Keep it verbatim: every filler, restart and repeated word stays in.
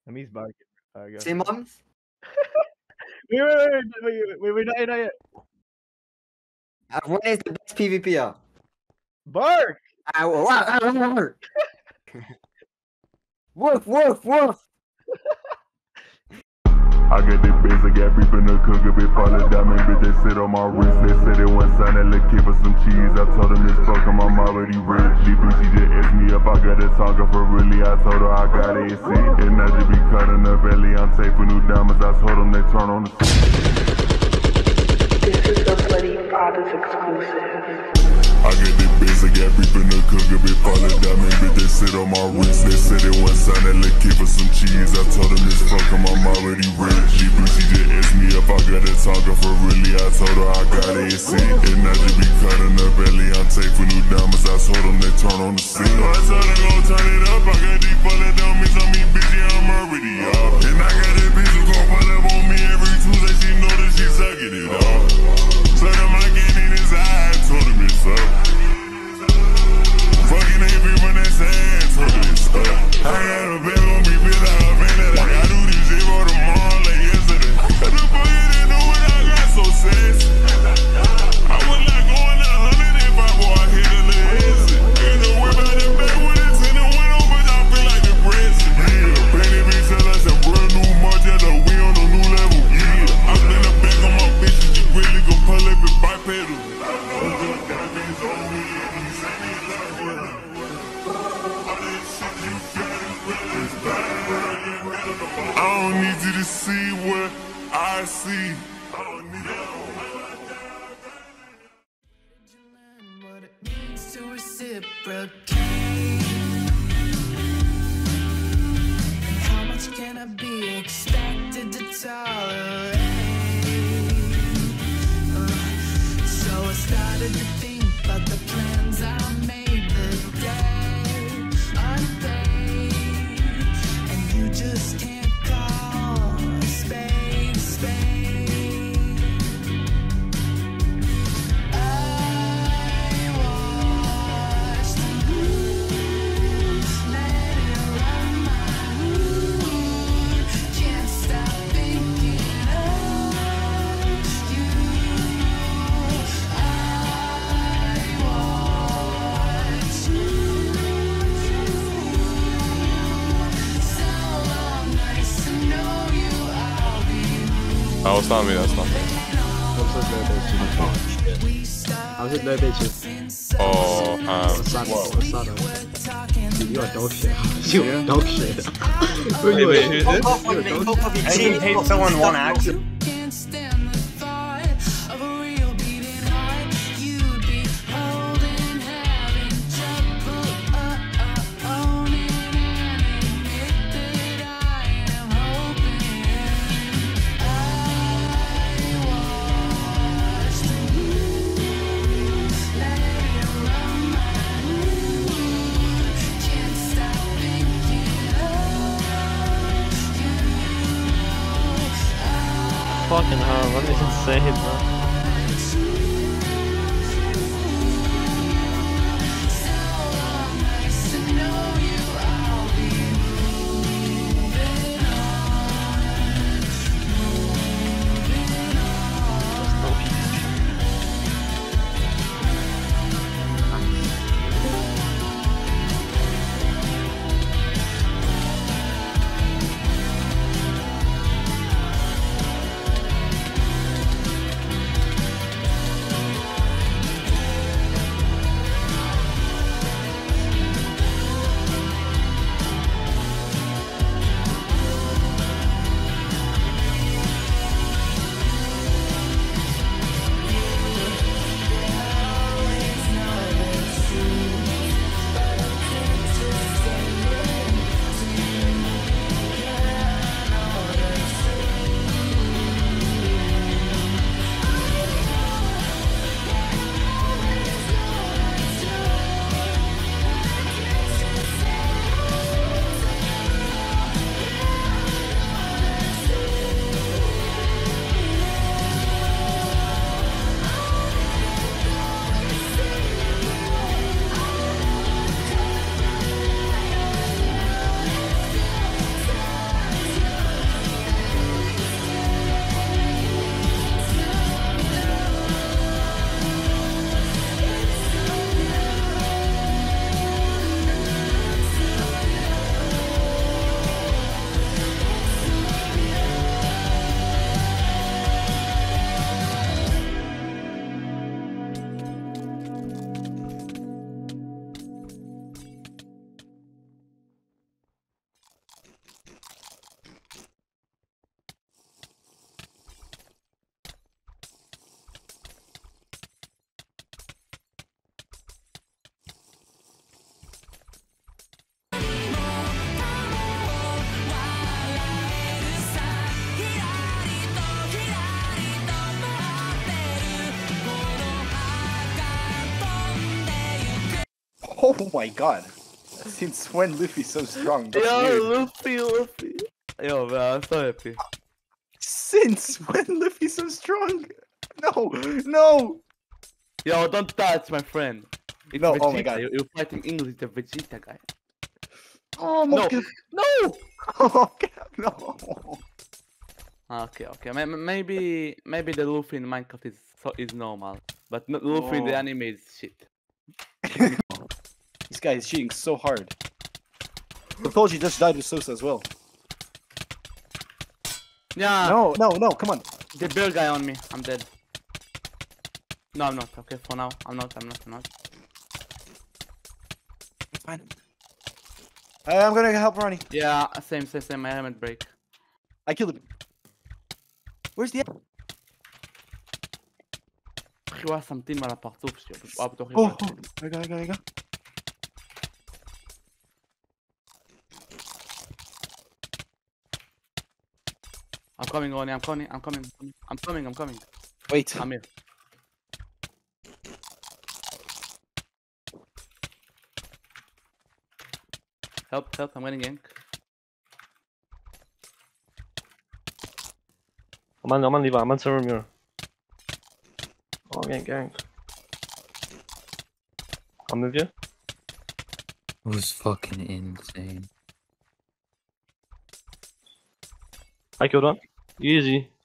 He's barking. Alright, go. Say mums? Wait, wait, wait, wait, wait, wait, not yet, not yet. Uh, When is the best PvPer? Bark! Ow, ow, ow, ow, ow. Woof, woof, woof. I got that bass, I got beef in the cook, a bit fall of diamond, bitch, they sit on my wrist. They said they want sign that look kid for some cheese. I told them this fuck 'em, I'm already rich. These bitches just asked me if I got a talker for really. I told her I got A C. And I just be cutting her belly, I'm taping new diamonds. I told them they turn on the This is the Bloody Fathers exclusive. I got that bass, I got beef in the cook, a bit fall of diamond, bitch, they sit on my wrist. They said they want sign that look kid for some cheese. I told them this fuck 'em, I'm already rich. These bitches just asked me if I got a talker for really. I told her I got A C. And I just be cutting her belly, I'm taping new diamonds. I told them they turn on the scene. I told them go turn it up, I got these full of dummies on me, bitch, yeah, I'm already up. And I got that bitch who gon' pull up on me every Tuesday, she know that she sucking it up. So them I get in his eye, I told him it's up. Fucking ain't people that sad, told him it's up. I got a bag on me, bitch, I got that. I do this shit for tomorrow like yesterday. What the fuck you didn't know what I got so sassy? I was like going a hundred if I go out here to live easy. Ain't no way about that bag with it in the window, but I feel like the president. Yeah, Benny bitch tell us a brand new Margiela, we on a new level. Yeah, I been the back on my bitches, you really gon' pull up and bipedal. I don't need you to see what I see. I don't need What it means to reciprocate. And how much can I be expected to tolerate? Uh, so I started to think about the plans I made the day unpaid. And you just can't call a spade a spade. I watched you let it run my mood. Can't stop thinking of you. I watched you. So long, nice to know you. I'll be Oh, it's not me, that's not me. How's it no bitches? Oh, um, Osada, Osada. Dude, you're dog shit. You're dog shit. wait, wait, who's this? I think hate someone one action. can't stand the thought of a real beating heart. You'd be holding, having trouble uh, uh, owning and admit that I am hoping. I watched you let it run my mood. Can't stop thinking of you. Fucking hell, what is insane, bro? Oh my god. Since when Luffy's so strong? That's Yo, weird. Luffy, Luffy. Yo, man, I'm so happy. Since when Luffy's so strong? No, no. Yo, don't touch my friend. It's No, Vegeta. oh my God. You- You're fighting English, the Vegeta guy. Oh No, God. no. Oh God, no. Okay, okay. May- Maybe, maybe the Luffy in Minecraft is so is normal, but not Luffy in the Oh. anime is shit. This guy is cheating so hard. I told you just died with Sosa as well. Yeah. No, no, no, come on. The bear guy on me. I'm dead. No, I'm not. Okay, for now, I'm not. I'm not. I'm not. It's fine. I'm gonna help Ronnie. Yeah, same, same, same. My helmet break. I killed him. Where's the... אחי, הוא היה סמטין על הפרצוף שלי, הוא היה בתוך Oh, יבוא. oh, רגע, רגע, רגע. I'm coming, Ronnie, I'm coming, I'm coming, I'm coming, I'm coming. Wait. I'm here. Help, help, I'm getting yank. I'm on, I'm on Levi, I'm on server mirror. Oh, gang, gang. I'm with you. It was fucking insane. I killed one. Easy.